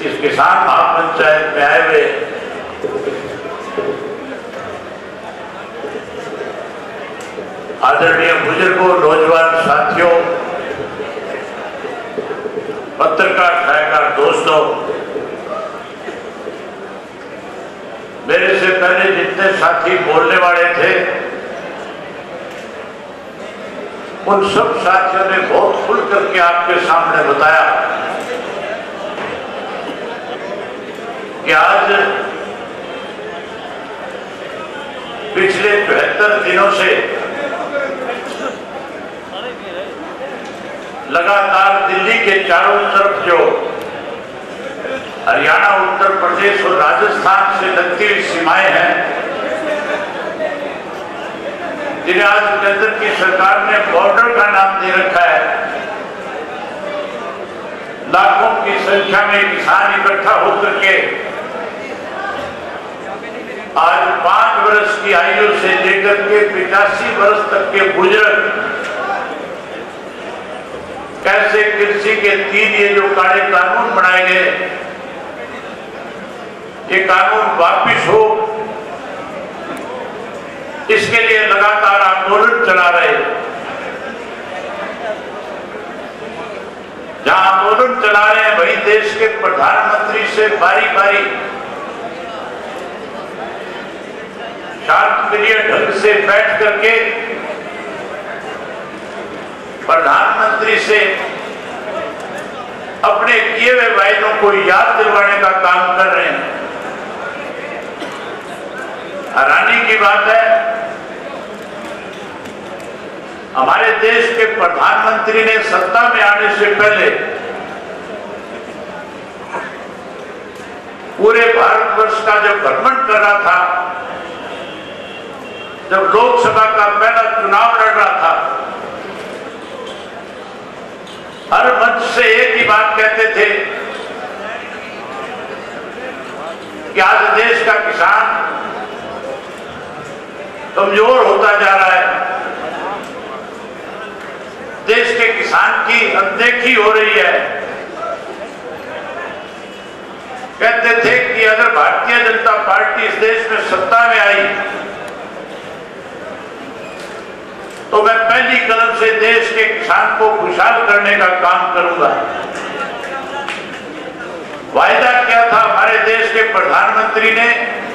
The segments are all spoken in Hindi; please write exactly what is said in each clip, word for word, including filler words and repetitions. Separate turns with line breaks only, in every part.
इस किसान महापंचायत में आए हुए आदरणीय बुजुर्गों, नौजवान साथियों, पत्रकार छायाकार दोस्तों, मेरे से पहले जितने साथी बोलने वाले थे उन सब साथियों ने बहुत खुल करके आपके सामने बताया कि आज पिछले चौहत्तर दिनों से लगातार दिल्ली के चारों तरफ जो हरियाणा, उत्तर प्रदेश और राजस्थान से लगती हुई सीमाएं हैं, जिन्हें आज केंद्र की सरकार ने बॉर्डर का नाम दे रखा है, लाखों की संख्या में किसान इकट्ठा होकर के आज पांच वर्ष की आयु से लेकर के पिचासी वर्ष तक के बुजुर्ग कैसे कृषि के तीन ये जो काले कानून बनाए गए, ये कानून वापिस हो, इसके लिए लगातार आंदोलन चला रहे। जहां आंदोलन चला रहे हैं वही देश के प्रधानमंत्री से बारी बारी शांतिप्रिय ढंग से बैठ करके प्रधानमंत्री से अपने किए हुए वायदों को याद दिलवाने का काम कर रहे हैं। हैरानी की बात है, हमारे देश के प्रधानमंत्री ने सत्ता में आने से पहले पूरे भारतवर्ष का जब भ्रमण कर रहा था, जब लोकसभा का पहला चुनाव लड़ रहा था, हर मंच से एक ही बात कहते थे कि आज देश का किसान कमजोर होता जा रहा है, देश के किसान की अनदेखी हो रही है। कहते थे कि अगर भारतीय जनता पार्टी इस देश में सत्ता में आई तो मैं पहली कदम से देश के किसान को खुशहाल करने का काम करूंगा। वायदा किया था हमारे देश के प्रधानमंत्री ने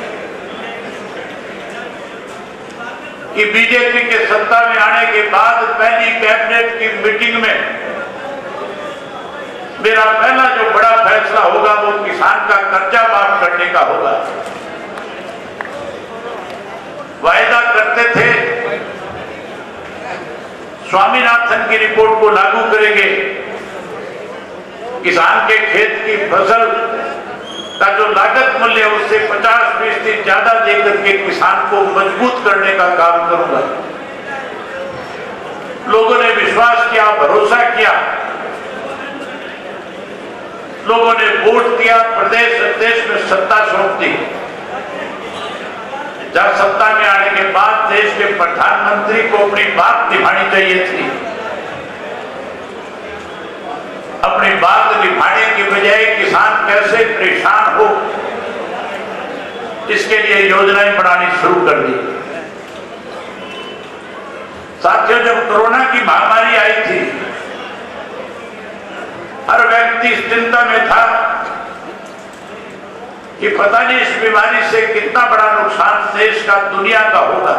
कि बीजेपी के सत्ता में आने के बाद पहली कैबिनेट की मीटिंग में मेरा पहला जो बड़ा फैसला होगा वो किसान का कर्जा माफ करने का होगा। वायदा करते थे स्वामीनाथन की रिपोर्ट को लागू करेंगे, किसान के खेत की फसल का जो लागत मूल्य है उससे पचास फीसदी ज्यादा देकर के किसान को मजबूत करने का काम करूंगा। लोगों ने विश्वास किया, भरोसा किया, लोगों ने वोट दिया, प्रदेश अध्यक्ष में सत्ता सौंप दी। जब सत्ता में आने के बाद देश के प्रधानमंत्री को अपनी बात निभानी चाहिए थी, अपनी बात निभाने की बजाय किसान कैसे परेशान हो इसके लिए योजनाएं बनानी शुरू कर दी। साथियों, जब कोरोना की महामारी आई थी, हर व्यक्ति इस चिंता में था कि पता नहीं इस बीमारी से कितना बड़ा नुकसान देश का, दुनिया का होगा।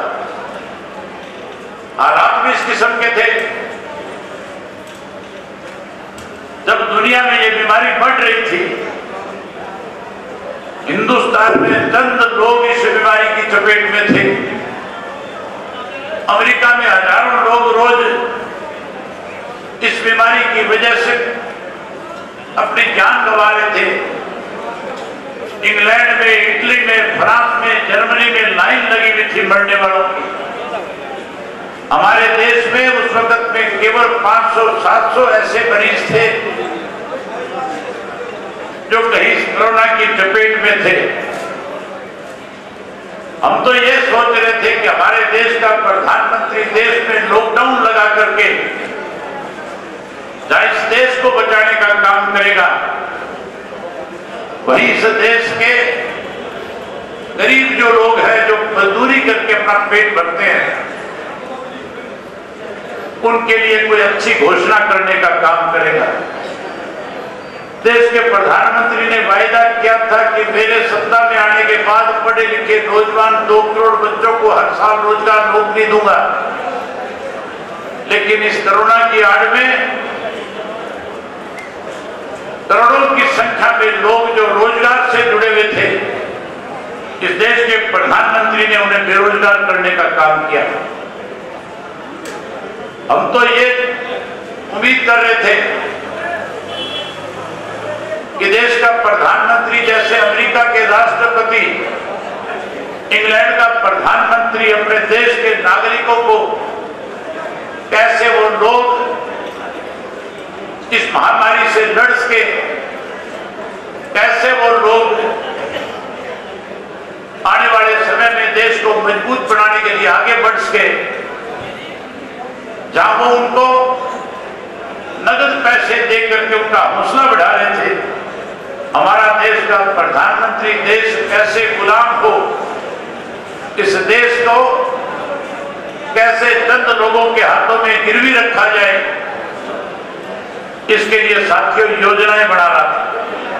हालात भी इस किस्म के थे। जब दुनिया में ये बीमारी बढ़ रही थी, हिंदुस्तान में चंद लोग इस बीमारी की चपेट में थे। अमेरिका में हजारों लोग रोज इस बीमारी की वजह से अपनी जान गंवा रहे थे। इंग्लैंड में, इटली में, फ्रांस में, जर्मनी में लाइन लगी हुई थी मरने वालों की। हमारे देश में उस वक्त में केवल पाँच सौ सात सौ ऐसे मरीज थे जो कहीं कोरोना की चपेट में थे। हम तो ये सोच रहे थे कि हमारे देश का प्रधानमंत्री देश में लॉकडाउन लगा करके जहां इस देश को बचाने का काम करेगा, वहीं इस देश के गरीब जो लोग हैं, जो मजदूरी करके अपना पेट भरते हैं, उनके लिए कोई अच्छी घोषणा करने का काम करेगा। देश के प्रधानमंत्री ने वायदा किया था कि मेरे सत्ता में आने के बाद पढ़े लिखे नौजवान दो करोड़ बच्चों को हर साल रोजगार नौकरी दूंगा। लेकिन इस कोरोना की आड़ में करोड़ों की संख्या में लोग जो रोजगार से जुड़े हुए थे, इस देश के प्रधानमंत्री ने उन्हें बेरोजगार करने का काम किया। हम तो ये उम्मीद कर रहे थे कि देश का प्रधानमंत्री, जैसे अमेरिका के राष्ट्रपति, इंग्लैंड का प्रधानमंत्री अपने देश के नागरिकों को कैसे वो लोग इस महामारी से लड़ सके, कैसे वो लोग आने वाले समय में देश को मजबूत बनाने के लिए आगे बढ़ सके, जहां वो उनको नगद पैसे दे करके उनका हौसला बढ़ा रहे थे, हमारा देश का प्रधानमंत्री देश कैसे गुलाम हो, इस देश को कैसे चंद लोगों के हाथों में गिरवी रखा जाए, इसके लिए साथियों योजनाएं बना रहा था।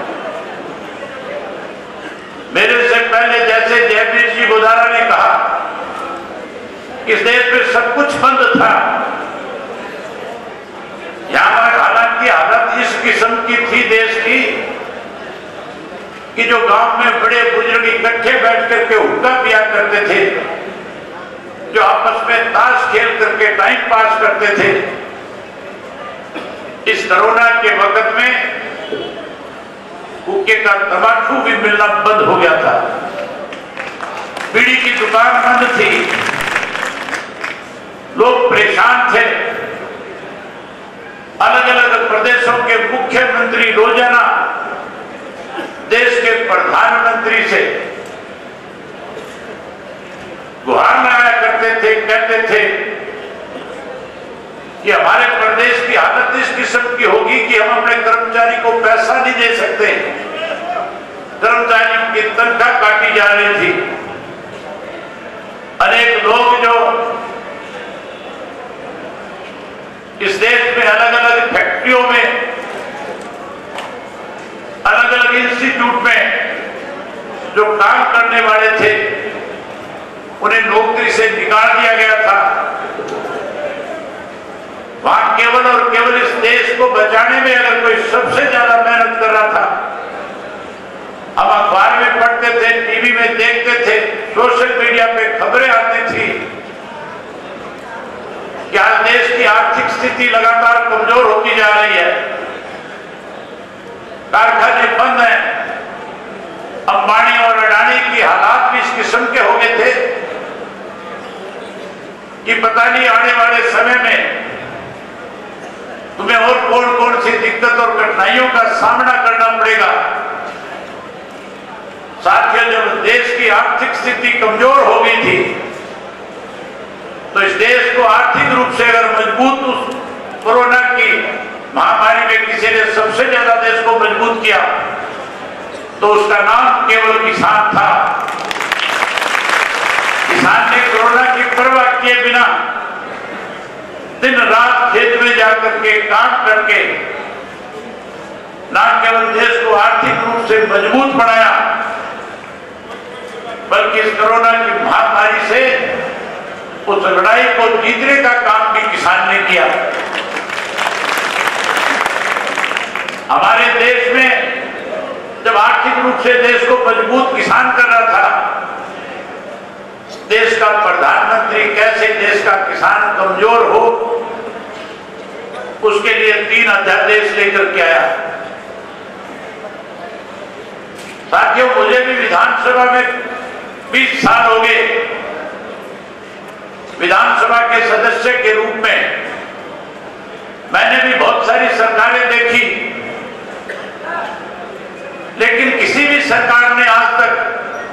मेरे से पहले जैसे जयवीर जी गोदारा ने कहा, इस देश में सब कुछ बंद था। यहां पर हालांकि हालत इस किस्म की थी देश की कि जो गांव में बड़े बुजुर्ग इकट्ठे बैठ करके हुक्का पिया करते थे, जो आपस में ताश खेल करके टाइम पास करते थे, इस कोरोना के वक्त में हुक्के का तंबाकू भी मिलना बंद हो गया था। बीड़ी की दुकान बंद थी, लोग परेशान थे। अलग अलग प्रदेशों के मुख्यमंत्री रोजाना देश के प्रधानमंत्री से गुहार लगाया करते थे, कहते थे कि हमारे प्रदेश की हालत इस किस्म की होगी कि हम अपने कर्मचारी को पैसा नहीं दे सकते। कर्मचारियों की तनख्वाह काटी जा रही थी। अनेक लोग जो इस देश में अलग अलग फैक्ट्रियों में, अलग अलग इंस्टीट्यूट में जो काम करने वाले थे, उन्हें नौकरी से निकाल दिया गया था। वहां केवल और केवल इस देश को बचाने में अगर कोई सबसे ज्यादा मेहनत कर रहा था, हम अखबार में पढ़ते थे, टीवी में देखते थे, सोशल मीडिया पे खबरें आती थी कि आज देश की आर्थिक स्थिति लगातार कमजोर होती जा रही है, कारखाने बंद हैं। अंबानी और अडानी की हालात भी इस किस्म के हो गए थे कि पता नहीं आने वाले समय में तुम्हें और कौन कौन सी दिक्कत और कठिनाइयों का सामना करना पड़ेगा। साथियों, जब देश की आर्थिक स्थिति कमजोर हो गई थी, तो इस देश को आर्थिक रूप से अगर मजबूत, उस कोरोना की महामारी में किसी ने सबसे ज्यादा देश को मजबूत किया, तो उसका नाम केवल किसान था। किसान ने कोरोना की परवाह किए बिना दिन रात खेत में जाकर के काम करके न केवल देश को आर्थिक रूप से मजबूत बनाया, बल्कि इस कोरोना की महामारी से उस लड़ाई को जीतने का काम भी किसान ने किया। हमारे देश में जब आर्थिक रूप से देश को मजबूत किसान कर रहा था, देश का प्रधानमंत्री कैसे देश का किसान कमजोर हो, उसके लिए तीन अध्यादेश लेकर के आया। साथियों, मुझे भी विधानसभा में बीस साल हो गए। विधानसभा के सदस्य के रूप में मैंने भी बहुत सारी सरकारें देखी, लेकिन किसी भी सरकार ने आज तक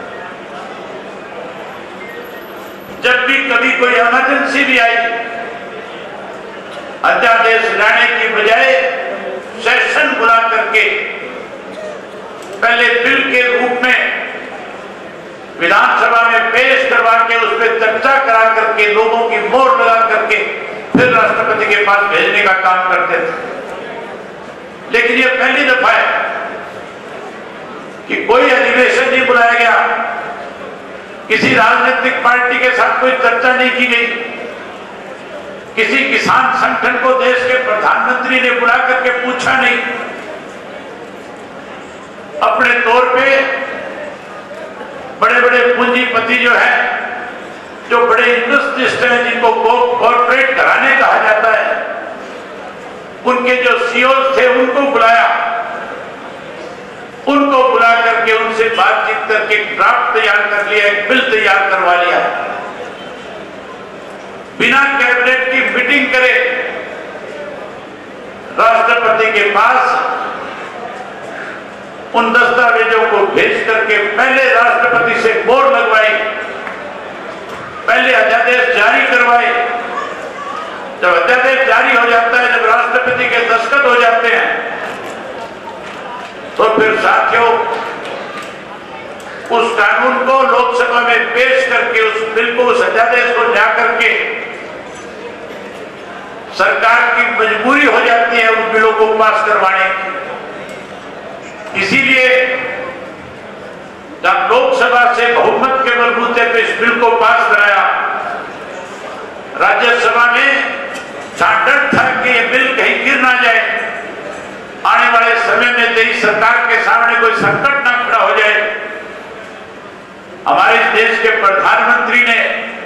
जब भी कभी कोई इमरजेंसी भी आई, अध्यादेश लाने की बजाय सेशन बुला करके पहले बिल के रूप में विधानसभा में पेश करवा के उस पर चर्चा करा करके लोगों की मोहर लगा करके फिर राष्ट्रपति के पास भेजने का काम करते थे। लेकिन यह पहली दफा है कि कोई अधिवेशन नहीं बुलाया गया, किसी राजनीतिक पार्टी के साथ कोई चर्चा नहीं की गई, किसी किसान संगठन को देश के प्रधानमंत्री ने बुला करके पूछा नहीं। अपने तौर पे बड़े बड़े पूंजीपति जो है, जो बड़े इंडस्ट्रिस्ट हैं, जिनको कॉर्पोरेट घराने कहा जाता है, उनके जो सीईओ थे उनको बुलाया, उनको बुला करके उनसे बातचीत करके ड्राफ्ट तैयार कर लिया, एक बिल तैयार करवा लिया। बिना कैबिनेट की मीटिंग करे राष्ट्रपति के पास उन दस्तावेजों को भेज करके पहले राष्ट्रपति से मोहर लगवाई, पहले अध्यादेश जारी करवाए। जब अध्यादेश जारी हो जाता है, जब राष्ट्रपति के दस्तखत हो जाते हैं, तो फिर साथियों उस कानून को लोकसभा में पेश करके उस बिल को, उस अध्यादेश को जा करके सरकार की मजबूरी हो जाती है उन बिलों को पास करवाने की। इसीलिए जब लोकसभा से बहुमत के बलबूते पे इस बिल को पास कराया, राज्यसभा में जहां डर था कि ये बिल कहीं गिर ना जाए, आने वाले समय में देश सरकार के सामने कोई संकट ना खड़ा हो जाए, हमारे देश के प्रधानमंत्री ने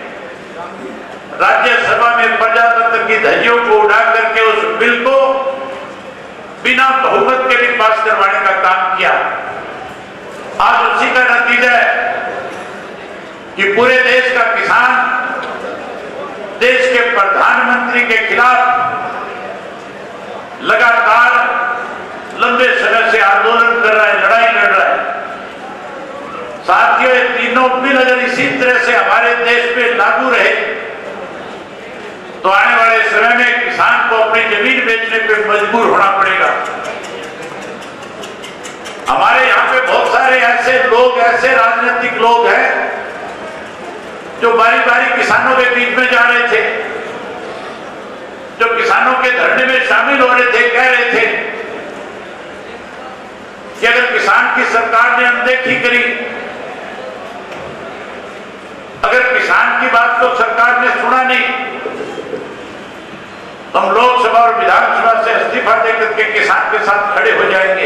राज्यसभा में प्रजातंत्र की धज्जियों को उड़ा करके उस बिल को बिना बहुमत के भी पास करवाने का काम किया। आज उसी का नतीजा है कि पूरे देश का किसान देश के प्रधानमंत्री के खिलाफ लगातार लंबे समय से आंदोलन कर रहा है, लड़ाई लड़ रहा है। साथियों, ये तीनों बिल अगर इसी तरह से हमारे देश में लागू रहे तो आने वाले समय में किसान को अपनी जमीन बेचने पर मजबूर होना पड़ेगा। हमारे यहाँ पे बहुत सारे ऐसे लोग, ऐसे राजनीतिक लोग हैं जो बारी बारी किसानों के बीच में जा रहे थे, जो किसानों के धरने में शामिल हो रहे थे, कह रहे थे कि अगर किसान की सरकार ने अनदेखी करी, अगर किसान की बात को सरकार ने सुना नहीं, तो हम लोकसभा और विधानसभा से इस्तीफा देकर के किसान के साथ खड़े हो जाएंगे।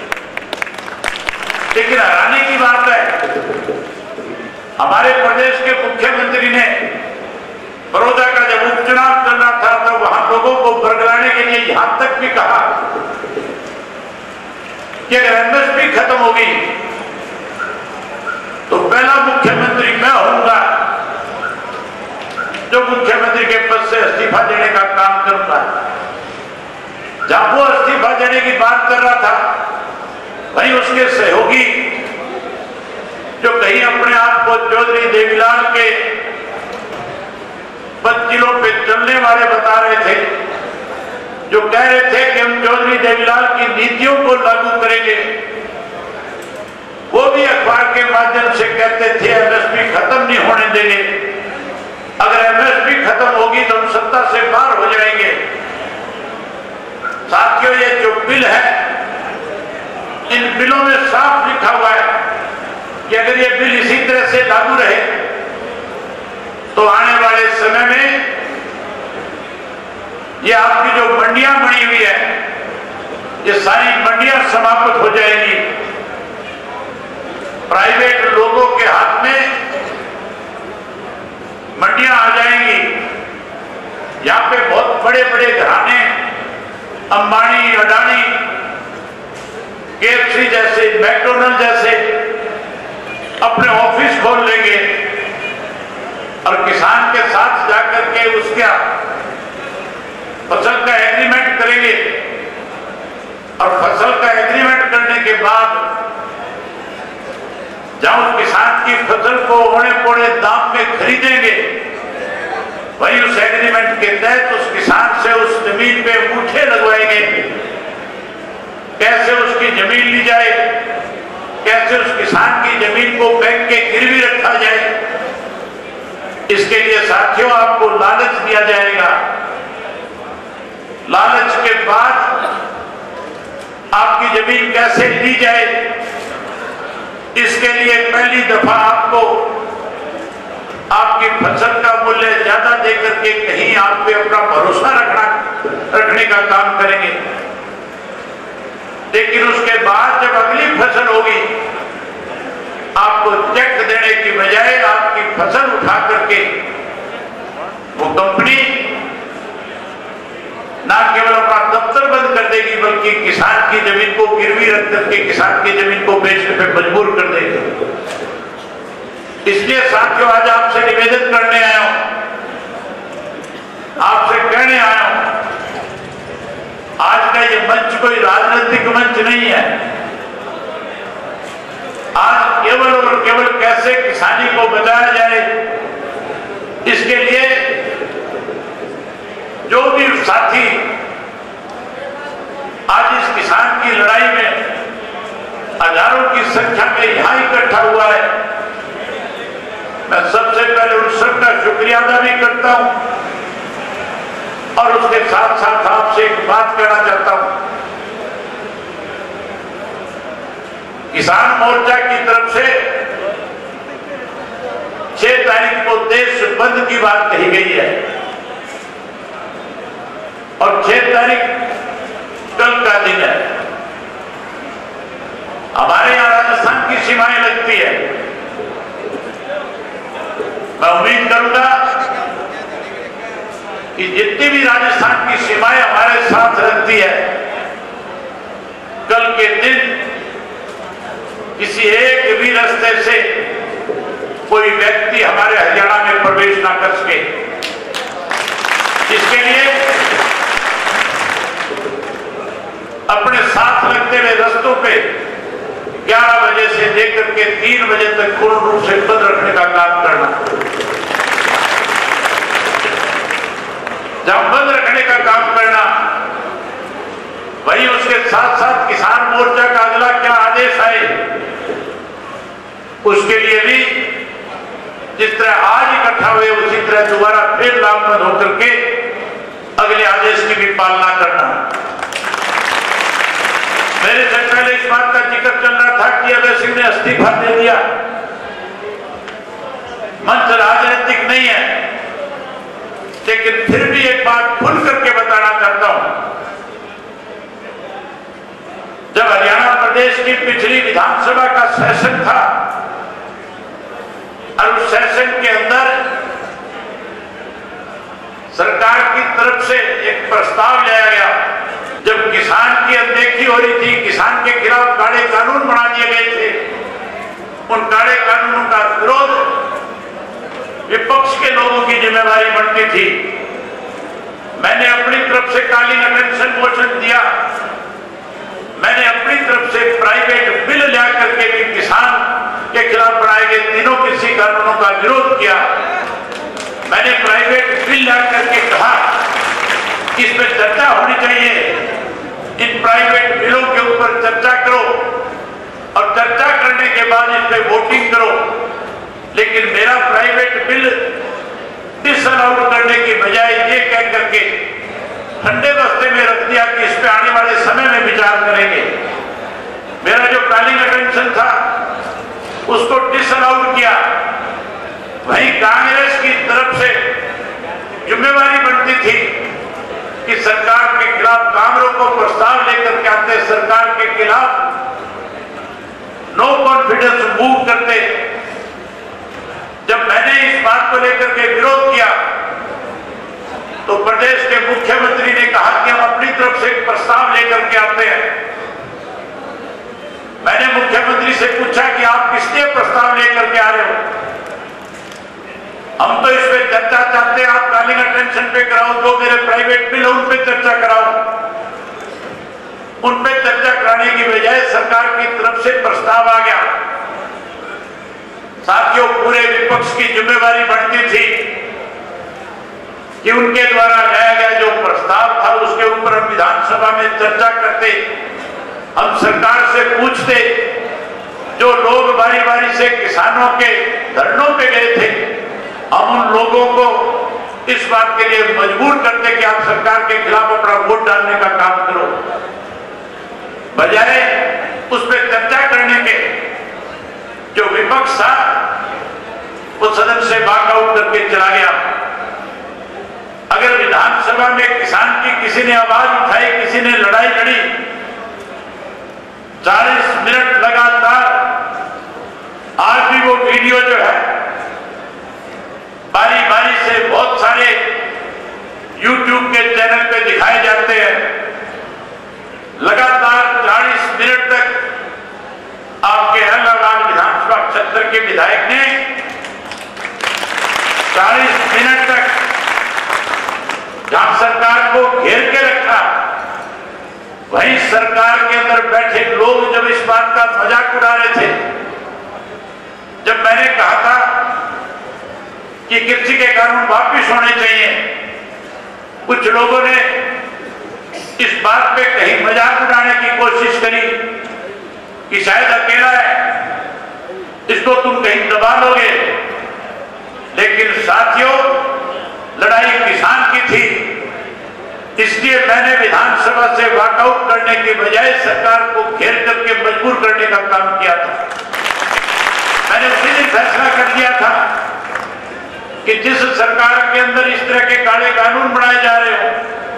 लेकिन हैरानी की बात है, हमारे प्रदेश के मुख्यमंत्री ने बड़ौदा का जब उपचुनाव चल रहा था तो वहां लोगों को बरगलाने के लिए यहां तक भी कहा कि अगर एमएसपी खत्म होगी तो पहला मुख्यमंत्री मैं होऊंगा जो मुख्यमंत्री के पद से इस्तीफा देने का काम करूंगा। जहां वो इस्तीफा देने की बात कर रहा था, वहीं उसके सहयोगी जो कहीं अपने आप को चौधरी देवीलाल के बच्चिलों पे चलने वाले बता रहे थे, जो कह रहे थे कि हम चौधरी देवीलाल की नीतियों को लागू करेंगे, वो भी अखबार के माध्यम से कहते थे एमएसपी खत्म नहीं होने देंगे, अगर एमएसपी खत्म होगी तो हम सत्ता से बाहर हो जाएंगे। साथियों, ये जो बिल है, इन बिलों में साफ लिखा हुआ है कि अगर ये बिल इसी तरह से लागू रहे तो आने वाले समय में ये आपकी जो मंडियां बनी हुई है, ये सारी मंडियां समाप्त हो जाएंगी, प्राइवेट लोगों के हाथ में मंडियां आ जाएंगी। यहाँ पे बहुत बड़े बड़े घराने, अंबानी, अडानी, केएफसी जैसे, मैकडोनल्ड जैसे अपने ऑफिस खोल लेंगे और किसान के साथ जाकर के उसका फसल का एग्रीमेंट करेंगे और फसल का एग्रीमेंट करने के बाद जहां उस किसान की फसल को औने पौने दाम में खरीदेंगे, वही उस एग्रीमेंट के तहत उस किसान से उस जमीन पे अंगूठे लगवाएंगे, कैसे उसकी जमीन ली जाए, कैसे उस किसान की जमीन को बैंक के गिरवी रखा जाए, इसके लिए साथियों आपको लालच दिया जाएगा। लालच के बाद आपकी जमीन कैसे ली जाए, इसके लिए पहली दफा आपको आपकी फसल का मूल्य ज्यादा देकर के कहीं आप पे अपना भरोसा रखना रखने का काम करेंगे। लेकिन उसके बाद जब अगली फसल होगी, आपको चेक देने की बजाय आपकी फसल उठा करके वो कंपनी ना केवल अपना दफ्तर बंद कर देगी, बल्कि किसान की जमीन को गिरवी रख करके किसान की जमीन को बेचने पे मजबूर कर देगी। इसलिए साथियों आज आपसे निवेदन करने आया हूं, आपसे कहने आया हूं, आज का ये मंच कोई राजनीतिक मंच नहीं है। आज केवल और केवल कैसे किसानी को बचाया जाए, इसके लिए जो भी साथी आज इस किसान की लड़ाई में हजारों की संख्या में यहां इकट्ठा हुआ है, मैं सबसे पहले उन सबका शुक्रिया अदा भी करता हूं और उसके साथ साथ आपसे एक बात कहना चाहता हूं। किसान मोर्चा की तरफ से छह तारीख को देश बंद की बात कही गई है और छह तारीख कल का दिन है। हमारे यहां राजस्थान की सीमाएं लगती है। मैं उम्मीद करूंगा कि जितनी भी राजस्थान की सीमाएं हमारे साथ रखती है, कल के दिन किसी एक भी रास्ते से कोई व्यक्ति हमारे हरियाणा में प्रवेश ना कर सके। इसके लिए अपने साथ लगते हुए रास्तों पे ग्यारह बजे से लेकर के तीन बजे तक पूर्ण रूप से बंद रखने का काम करना। जब बंद रखने का काम करना, वही उसके साथ साथ किसान मोर्चा का अगला क्या आदेश आए, उसके लिए भी जिस तरह आज इकट्ठा हुए उसी तरह दोबारा फिर लामबंद होकर के अगले आदेश की भी पालना करना। मेरे से पहले इस बात का जिक्र चल रहा था कि अभय सिंह ने इस्तीफा दे दिया। मंच राजनीतिक नहीं है, लेकिन फिर भी एक बात खुल करके बताना चाहता हूं। जब हरियाणा प्रदेश की पिछली विधानसभा का सेशन था और उस सेशन के अंदर सरकार की तरफ से एक प्रस्ताव लाया गया, जब किसान की अनदेखी हो रही थी, किसान के खिलाफ काले कानून बना दिए गए थे, उन काले कानूनों का विरोध विपक्ष के लोगों की जिम्मेदारी बनती थी। मैंने अपनी तरफ से कालीन अटेंशन मोशन दिया, मैंने अपनी तरफ से प्राइवेट बिल ला करके भी किसान के खिलाफ बनाए गए तीनों कृषि कानूनों का विरोध किया। मैंने प्राइवेट बिल ला करके कहा कि इस पर चर्चा होनी चाहिए, इन प्राइवेट बिलों के ऊपर चर्चा करो और चर्चा करने के बाद इस पर वोटिंग करो। लेकिन मेरा प्राइवेट बिल डिसअलाउड करने की बजाय ये कह करके ठंडे बस्ते में रख दिया कि इस पे आने वाले समय में विचार करेंगे। मेरा जो कालिंग अटेंशन था उसको डिसअलाउड किया। वहीं कांग्रेस की तरफ से जिम्मेवारी बनती थी कि सरकार के खिलाफ कांग्रेस को प्रस्ताव लेकर के आते, सरकार के खिलाफ नो कॉन्फिडेंस मूव करते। जब मैंने इस बात को लेकर के विरोध किया तो प्रदेश के मुख्यमंत्री ने कहा कि हम अपनी तरफ से एक प्रस्ताव लेकर के आते हैं। मैंने मुख्यमंत्री से पूछा कि आप किस लिए प्रस्ताव लेकर के आ रहे हो? हम तो इस पे चर्चा चाहते हैं, आप कालिंग अटेंशन पे कराओ, जो मेरे प्राइवेट बिल उन पे चर्चा कराओ। उन पे चर्चा कराने की बजाय सरकार की तरफ से प्रस्ताव आ गया। साथियों, पूरे विपक्ष की जिम्मेवारी बनती थी कि उनके द्वारा लाया गया जो प्रस्ताव था उसके ऊपर हम विधानसभा में चर्चा करते, हम सरकार से पूछते, जो बारी से किसानों के धरनों पे गए थे, हम उन लोगों को इस बात के लिए मजबूर करते कि आप सरकार के खिलाफ अपना वोट डालने का काम करो, बजाय उस पर चर्चा करने के जो विपक्ष था वो सदन से वॉकआउट करके चला गया। अगर विधानसभा में किसान की किसी ने आवाज उठाई, किसी ने लड़ाई लड़ी, चालीस मिनट लगातार, आज भी वो वीडियो जो है बारी बारी से बहुत सारे यूट्यूब के चैनल पे दिखाए जाते हैं। लगातार चालीस मिनट तक आपके अलग विधानसभा क्षेत्र के विधायक ने चालीस मिनट तक जहां सरकार को घेर के रखा, वहीं सरकार के अंदर बैठे लोग जब इस बात का मजाक उड़ा रहे थे, जब मैंने कहा था कि कृषि के कानून वापिस होने चाहिए, कुछ लोगों ने इस बात पे कहीं मजाक उड़ाने की कोशिश करी कि शायद अकेला है, इसको तुम कहीं दबा लोगे। लेकिन साथियों, लड़ाई किसान की थी, इसलिए मैंने विधानसभा से वॉकआउट करने के बजाय सरकार को घेर करके मजबूर करने का काम किया था। मैंने उसी दिन फैसला कर लिया था कि जिस सरकार के अंदर इस तरह के काले कानून बनाए जा रहे हो,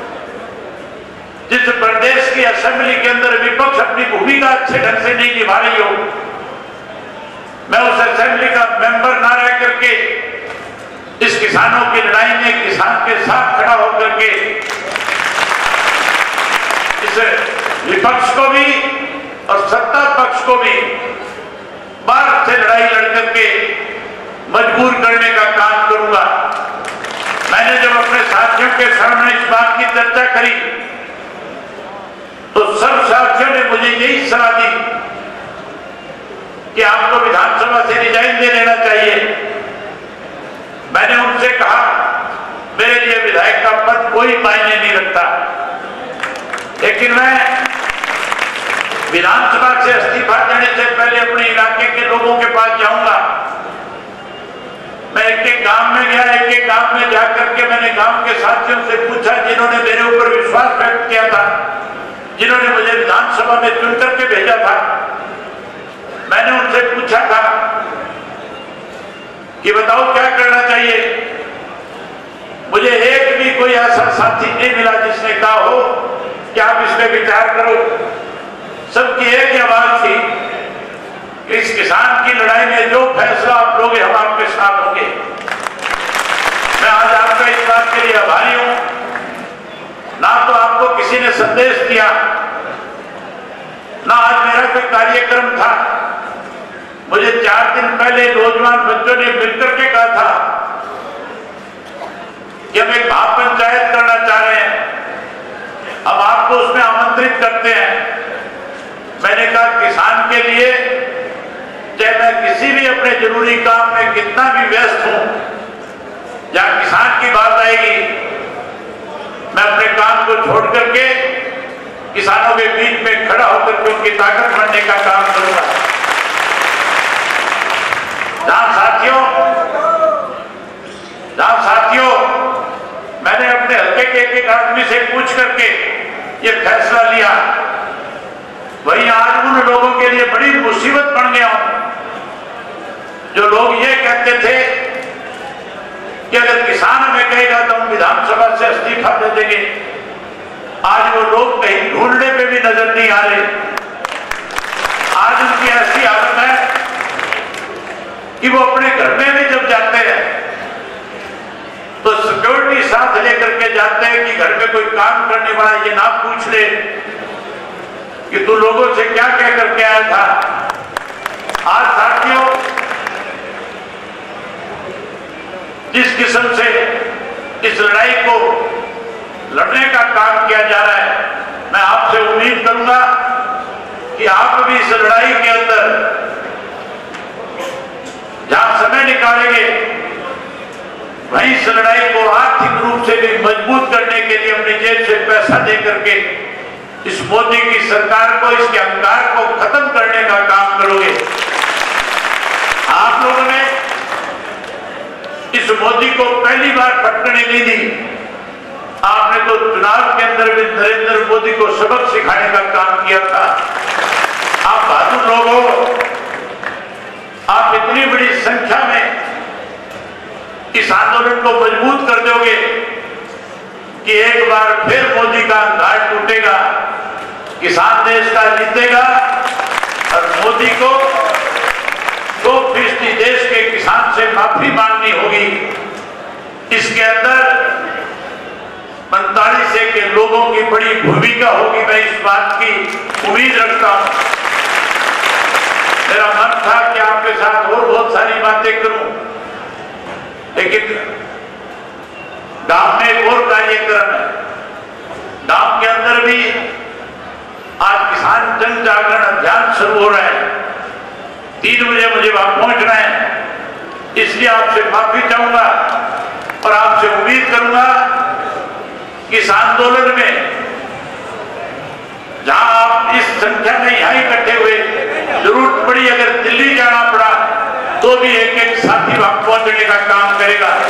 जिस प्रदेश की असेंबली के अंदर विपक्ष अपनी भूमिका अच्छे ढंग से नहीं निभा रही हो, मैं उस असेंबली का मेंबर ना रह करके इस किसानों की लड़ाई में किसान के साथ खड़ा होकर के इस विपक्ष को भी और सत्ता पक्ष को भी बाहर से लड़ाई लड़ करके मजबूर करने का काम करूंगा। मैंने जब अपने साथियों के सामने इस बात की चर्चा करी तो सब साथियों ने मुझे यही सलाह दी कि आपको विधानसभा से रिजाइन दे लेना चाहिए। मैंने उनसे कहा, मेरे लिए विधायक का पद कोई मायने नहीं रखता, लेकिन मैं विधानसभा से इस्तीफा देने से पहले अपने इलाके के लोगों के पास जाऊंगा। मैं एक एक गांव में गया, एक एक गांव में जाकर के मैंने गांव के साथियों से पूछा जिन्होंने मेरे ऊपर विश्वास व्यक्त किया था, जिन्होंने मुझे विधानसभा में चुन करके भेजा था। मैंने उनसे पूछा था कि बताओ क्या करना चाहिए। मुझे एक भी कोई ऐसा साथी नहीं मिला जिसने कहा हो कि आप इस पे विचार करो। सबकी एक ही आवाज थी, इस किसान की लड़ाई में जो फैसला आप लोगे हम आपके साथ होंगे। मैं आज आपका इस बात के लिए आभारी हूं। ना तो आपको किसी ने संदेश दिया, ना आज मेरा कोई कार्यक्रम था। मुझे चार दिन पहले नौजवान बच्चों ने मिलकर के कहा था कि हम एक महापंचायत करना चाह रहे हैं, हम आपको उसमें आमंत्रित करते हैं। मैंने कहा किसान के लिए चाहे मैं किसी भी अपने जरूरी काम में कितना भी व्यस्त हूं, जहां किसान की बात आएगी मैं अपने काम को छोड़ करके किसानों के बीच में खड़ा होकर के उनकी ताकत बढ़ने का काम करूंगा। जहां साथियों जहां साथियों मैंने अपने हल्के के एक एक आदमी से पूछ करके ये फैसला लिया, वहीं आज उन लोगों के लिए बड़ी मुसीबत बन गया हूं जो लोग ये कहते थे कि अगर किसान हमें कहेगा तो हम विधानसभा से इस्तीफा दे देंगे। आज वो लोग कहीं ढूंढने पे भी नजर नहीं आ रहे। आज उनकी ऐसी हालत है कि वो अपने घर में भी जब जाते हैं तो सिक्योरिटी साथ लेकर के जाते हैं कि घर में कोई काम करने वाला ये ना पूछ ले कि तू लोगों से क्या कह करके आया था। आज साथियों, जिस किस्म से इस लड़ाई को लड़ने का काम किया जा रहा है, मैं आपसे उम्मीद करूंगा कि आप भी इस लड़ाई के अंदर जहां समय निकालेंगे वहीं इस लड़ाई को आर्थिक रूप से भी मजबूत करने के लिए अपनी जेब से पैसा दे करके इस मोदी की सरकार को, इसके अहंकार को खत्म करने का काम करोगे। को पहली बार फटकने नहीं दी। आपने तो चुनाव के अंदर भी नरेंद्र मोदी को सबक सिखाने का काम किया था। आप बहादुर लोग हो, आप इतनी बड़ी संख्या में इस आंदोलन को मजबूत कर दोगे कि एक बार फिर मोदी का घाट टूटेगा, किसान देश का जीतेगा और मोदी को दो फीसदी देश के किसान से माफी मांगनी होगी। इसके अंदर पैंतालीस के लोगों की बड़ी भूमिका होगी। मैं इस बात की उम्मीद रखता हूं। मेरा मन था कि आपके साथ और बहुत सारी बातें करूं, लेकिन गांव में एक और कार्यक्रम है। गांव के अंदर भी आज किसान जन जागरण अभियान शुरू हो रहा है। तीन बजे मुझे वहां पहुंचना है, इसलिए आपसे माफी चाहूंगा और आपसे उम्मीद करूंगा कि इस आंदोलन में जहां आप इस संख्या में यहां इकट्ठे हुए, जरूरत पड़ी अगर दिल्ली जाना पड़ा तो भी एक एक साथी वहां पहुंचने का काम करेगा।